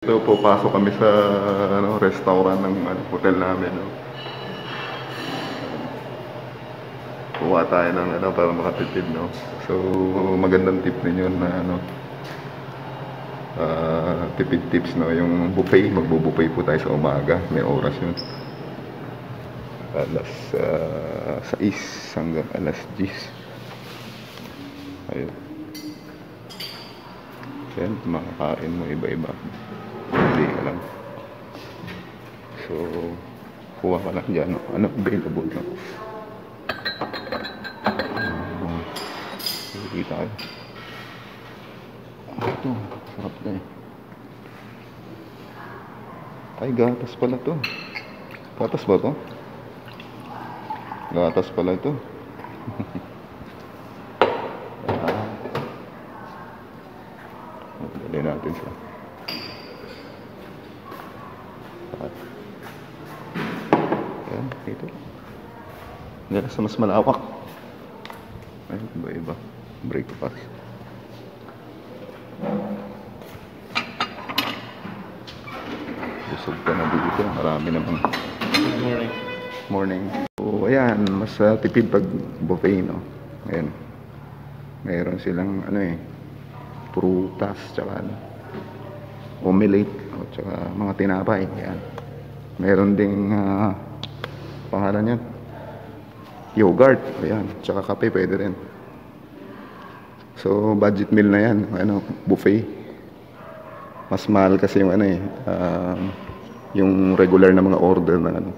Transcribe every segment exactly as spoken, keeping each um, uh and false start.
So, papasok kami sa ano, restaurant ng ano, hotel namin. No? Kuha tayo ng ano, para makatipid. No? So, magandang tip din yun na ano, uh, tipid tips. No? Yung buffet, magbo-buffet po tayo sa umaga. May oras yun. Alas uh, sais hanggang alas diyes. Ayun. Yan, makakain mo iba-iba. Hindi ka lang. So, kuha ka lang dyan. Ano available na? Uh, sige tayo. Ah, ito. Sarap na eh. Ay, gatas pala to. Gatas ba to? Gatas pala ito. Ah. Dali natin siya. Ayan, dito. Yan, sa mas malawak. Ay, iba-iba. Breakfast. Busog ka na dito. Marami naman. Good morning. Morning. So, ayan, mas uh, tipid pag buffet, no? Ayan. Mayroon silang, ano eh, prutas, tsaka ano, omelette, o tsaka mga tinapay. Ayan. Mayroon ding, uh, pangalan yan, yogurt. Ayan, tsaka kape, pwede rin. So, budget meal na yan, ano, buffet. Mas mahal kasi yung ano eh, uh, yung regular na mga order na ano,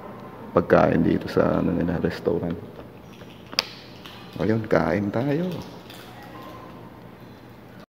pagkain dito sa ano nila, restaurant. Ayun, kain tayo.